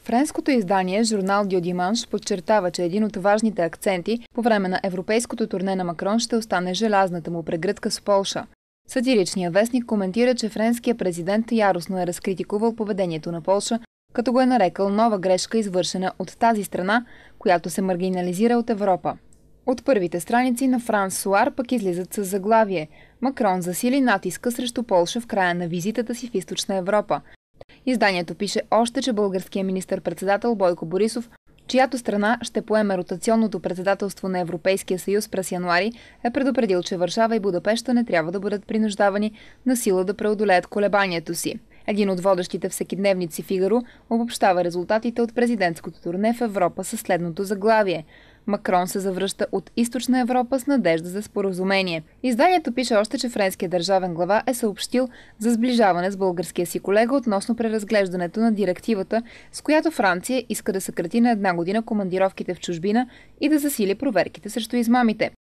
Френското издание журнал Дю Диманш подчертава, че един от важните акценти по време на европейското турне на Макрон ще остане желязната му прегръдка с Полша. Сатиричният вестник коментира, че френският президент яростно е разкритикувал поведението на Полша, като го е нарекал нова грешка, извършена от тази страна, която се маргинализира от Европа. От първите страници на Франс Суар пък излизат с заглавие: Макрон засили натиска срещу Полша в края на визитата си в Източна Европа. Изданието пише още, че българският министър-председател Бойко Борисов, чиято страна ще поеме ротационното председателство на Европейския съюз през януари, е предупредил, че Варшава и Будапеща не трябва да бъдат принуждавани на сила да преодолеят колебанието си. Един от водещите всекидневници Фигаро обобщава резултатите от президентското турне в Европа със следното заглавие: Макрон се завръща от Източна Европа с надежда за споразумение. Изданието пише още, че френският държавен глава е съобщил за сближаване с българския си колега относно преразглеждането на директивата, с която Франция иска да съкрати на 1 година командировките в чужбина и да засили проверките срещу измамите.